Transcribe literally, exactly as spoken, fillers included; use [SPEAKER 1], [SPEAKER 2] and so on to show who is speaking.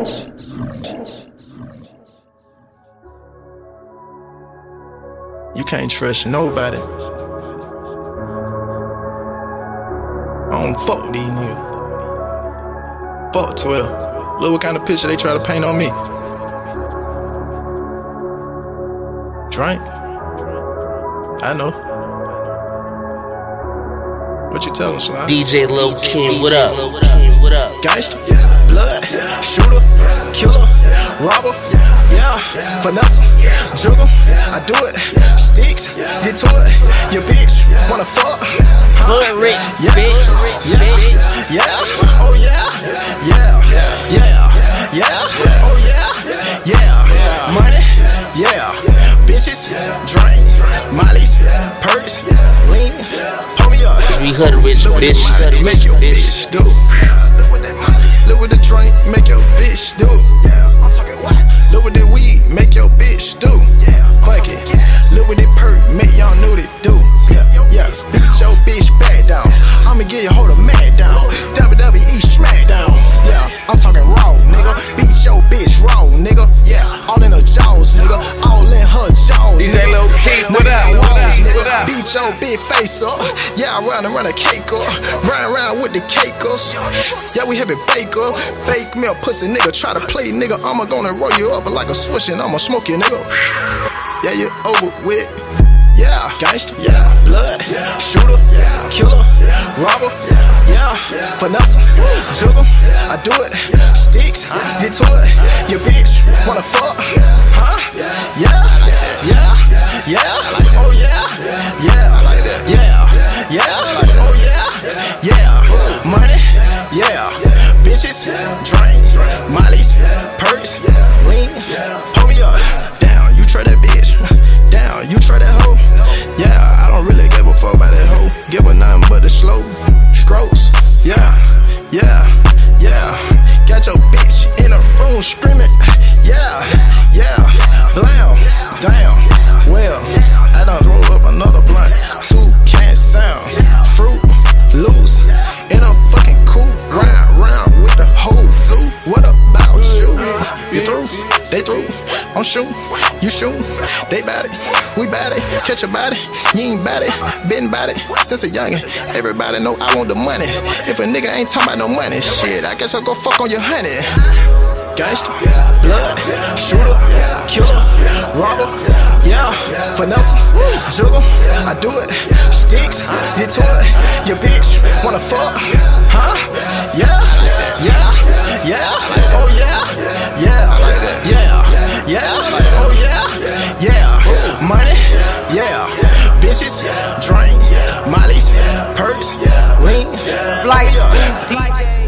[SPEAKER 1] You can't trust nobody. I don't fuck with these niggas. Fuck twelve. Look what kind of picture they try to paint on me. Drink? I know. What you tellin', Slime?
[SPEAKER 2] D J Lil King, what up? What up?
[SPEAKER 1] Gangsta, blood, shooter, killer, robber, yeah, finesse, juggle, I do it, sticks, get to it, your bitch, wanna fuck,
[SPEAKER 2] Hood rich,
[SPEAKER 1] yeah,
[SPEAKER 2] bitch,
[SPEAKER 1] yeah, yeah, oh yeah, yeah, yeah, yeah, oh yeah, yeah, money, yeah, bitches, drink, mollies, perks, lean, hold me up.
[SPEAKER 2] We hood rich,
[SPEAKER 1] Look what
[SPEAKER 2] bitch.
[SPEAKER 1] the money make your bitch do. Look what that money, look what the drink make your bitch do. Look what the weed make your bitch do. Fuck it. Look what the perk make y'all know they do. Yeah, yeah. Beat your bitch back down. I'ma get your hold a mad down. W W E Smackdown. Yeah, I'm talking raw, nigga. Beat your bitch raw, nigga. Yeah, all in her jaws, nigga. All in her jaws.
[SPEAKER 3] D J Lil King, what up? What up? What up?
[SPEAKER 1] Beat your big face up. Yeah, I run and run a cake up. Run around with the cakers. Yeah, we have it bake up. Bake me a pussy nigga. Try to play nigga. I'ma gonna roll you up like a swish and I'ma smoke you nigga. Yeah, you over with. Yeah, gangsta, yeah, blood, shooter, killer, robber, yeah, finesse, juggle, I do it, sticks, get to it, your bitch, wanna fuck, huh? Yeah, yeah, yeah, oh yeah, yeah, yeah, yeah, oh yeah, yeah, money, yeah, bitches, drink, mollies, perks, lean, hold me up, down, you try that bitch, down, you try that hoe. Yeah, I don't really give a fuck about that hoe. Give her nothing but the slow strokes. Yeah, yeah, yeah. Got your bitch in a room screaming. Yeah, yeah. Blam, damn. Well, I done roll up another blunt. Two can't sound. Fruit loose in a fucking coupe. Round, round with the whole zoo. What about you? You through? They through. I'm shooting. You shooting. They bout it. We bout it. Catch a body. You ain't bout it. Been bout it since a youngin'. Everybody know I want the money. If a nigga ain't talking about no money, shit, I guess I'll go fuck on your honey. Gangsta, blood, shooter, killer, robber, yeah, finesse, juggle, I do it, sticks, get to it, your bitch, wanna fuck, huh? Yeah, yeah, yeah, oh yeah, yeah, yeah, yeah, oh yeah, yeah, money, yeah, bitches, drink, mollies, perks, lean,
[SPEAKER 2] Flight, D J.